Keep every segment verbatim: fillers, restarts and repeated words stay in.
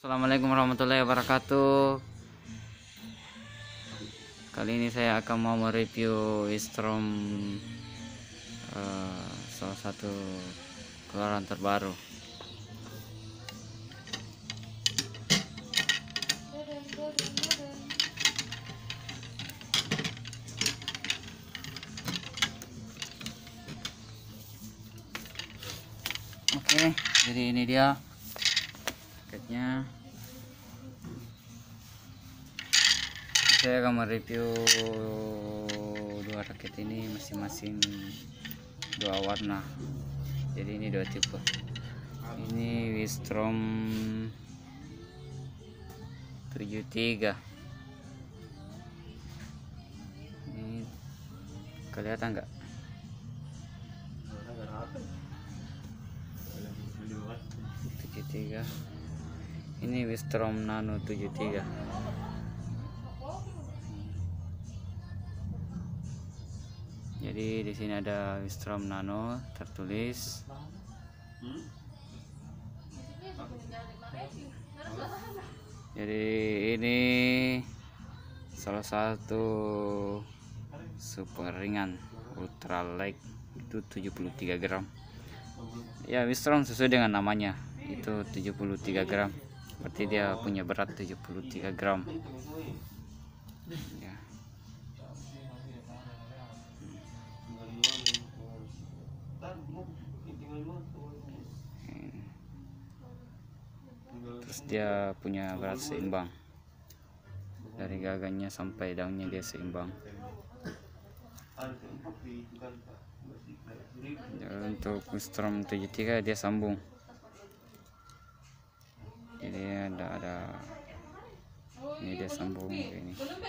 Assalamualaikum warahmatullahi wabarakatuh. Kali ini saya akan mau mereview Wistrom, uh, salah satu keluaran terbaru. Oke, jadi ini dia paketnya. Saya akan mereview dua raket ini masing-masing dua warna. Jadi ini dua tipe. Ini Wistrom tujuh tiga. Ini kelihatan nggak? tujuh tiga. Ini Wistrom Nano tujuh tiga. Jadi di sini ada Wistrom Nano tertulis. Jadi ini salah satu super ringan ultra light, itu tujuh puluh tiga gram. Ya, Wistrom sesuai dengan namanya, itu tujuh puluh tiga gram. Berarti dia punya berat tujuh puluh tiga gram. Ya. Terus dia punya berat seimbang, dari gagangnya sampai daunnya dia seimbang. Ya, untuk Wistrom tujuh tiga dia sambung, jadi ada ada ini dia sambung ini.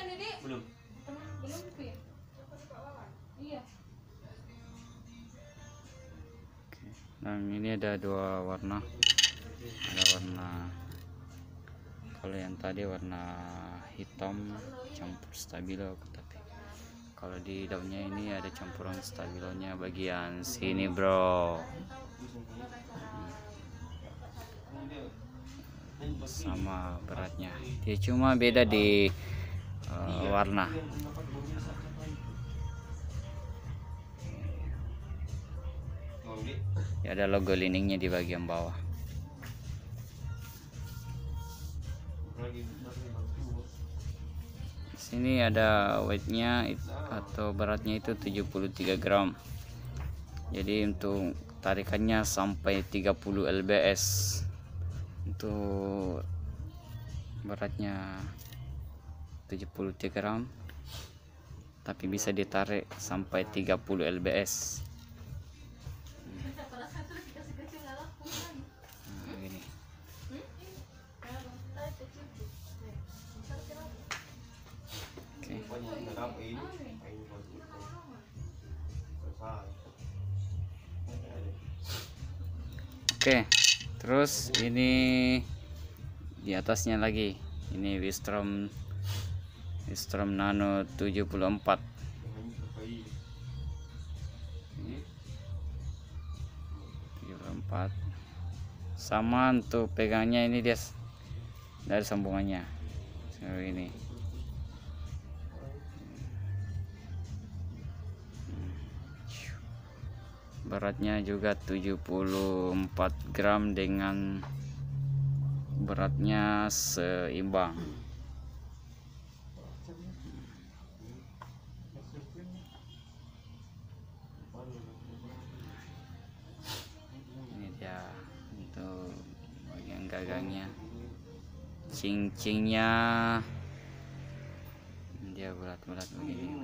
Oke. Dan ini ada dua warna, ada warna, kalau yang tadi warna hitam campur stabilo, tapi kalau di daunnya ini ada campuran stabilonya bagian sini, bro. Sama beratnya, dia cuma beda di uh, warna. Ya, ada logo liningnya di bagian bawah. Sini ada weightnya atau beratnya itu tujuh puluh tiga gram. Jadi untuk tarikannya sampai tiga puluh lbs. Untuk beratnya tujuh puluh tiga gram, tapi bisa ditarik sampai tiga puluh lbs. Nah, ini. Oke, terus ini di atasnya lagi, ini Wistrom Wistrom Nano tujuh puluh empat. tujuh puluh empat. Sama untuk pegangnya, ini dia dari sambungannya seperti ini. Beratnya juga tujuh puluh empat gram dengan beratnya seimbang. Ini dia untuk bagian gagangnya, cincingnya dia bulat-bulat begini.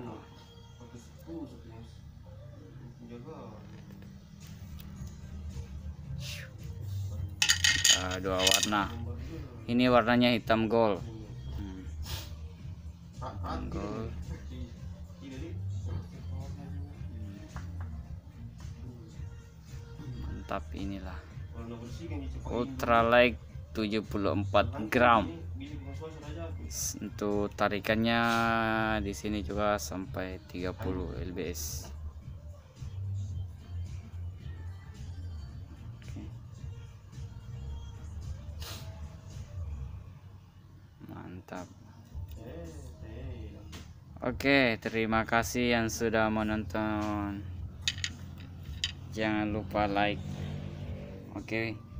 Uh, dua warna, ini warnanya hitam gold. hmm. Hitam gold. Mantap, inilah ultra light tujuh puluh empat gram. Untuk tarikannya di sini juga sampai tiga puluh lbs. mantap. Oke, terima kasih yang sudah menonton. Jangan lupa like. Oke.